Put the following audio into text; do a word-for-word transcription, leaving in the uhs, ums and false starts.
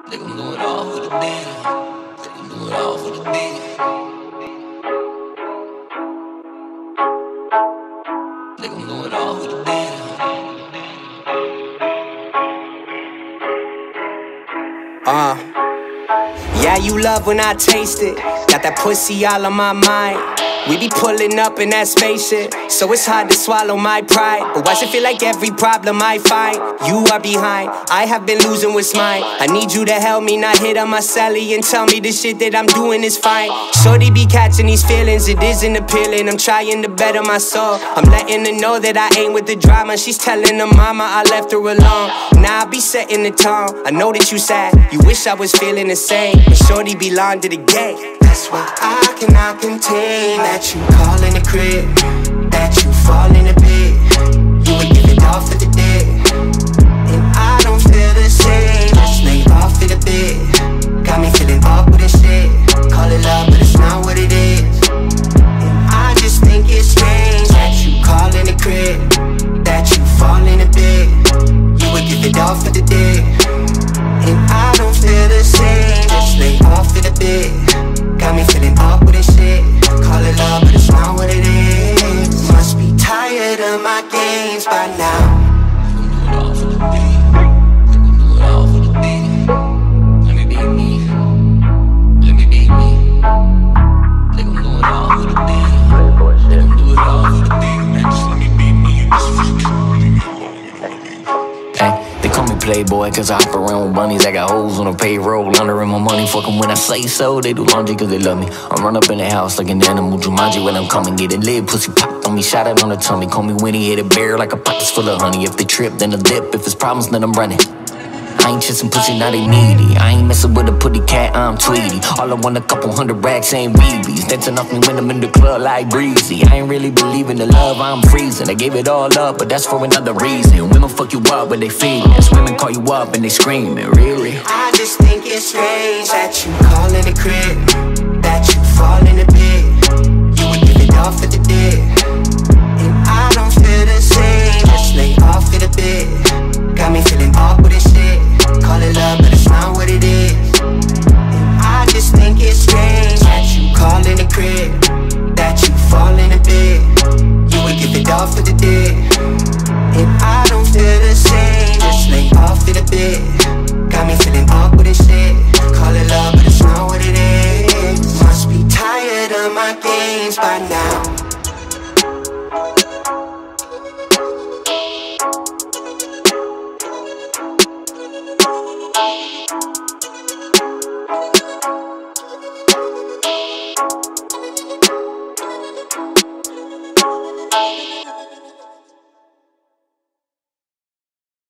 They gon' do it all for the deal. They gon' do it all for the deal. They gon' do it all for the deal. Uh, yeah, you love when I taste it. Got that pussy all on my mind. We be pulling up in that spaceship, so it's hard to swallow my pride. But why's it feel like every problem I find, you are behind? I have been losing what's mine. I need you to help me not hit on my celly and tell me the shit that I'm doing is fine. Shorty be catching these feelings, it isn't appealing. I'm trying to better my soul. I'm letting her know that I ain't with the drama. She's telling her mama I left her alone. Now I be setting the tone. I know that you sad, you wish I was feeling the same, but shorty belong to the game. That's why I cannot contain that you call in the crib, that you fall in the bed. You would give it all for the dead, and I don't feel the same. Just lay off in the bed, got me feeling awkward and shit. Call it love, but it's not what it is. And I just think it's strange that you call in the crib, that you fall in the bed. You would give it all for the dead, and I don't feel the same. Just lay off in the bed, got me feeling awkward and shit. Call it love, but it's not what it is. Must be tired of my games by now. Playboy, cause I hop around with bunnies. I got hoes on the payroll, laundering my money. Fuck them when I say so. They do laundry cause they love me. I run up in the house like an animal Jumanji. When I'm coming, get it lit, pussy popped on me, shot it on the tummy. Call me Winnie, hit a bear like a pocket's full of honey. If they trip, then a dip. If it's problems, then I'm running. I ain't chasing pussy, now they needy. I ain't messing with a putty cat, I'm Tweety. All I want a couple hundred racks ain't B Bs. Dancing off me when I'm in the club like Breezy. I ain't really believing the love, I'm freezing. I gave it all up, but that's for another reason. Women fuck you up, but they feelings. Women call you up and they screaming, really? I just think it's strange that you call in the crib, that you fall in the bed. You would give it all for the dead, and I don't feel the same. Just lay off in the bed, got me feeling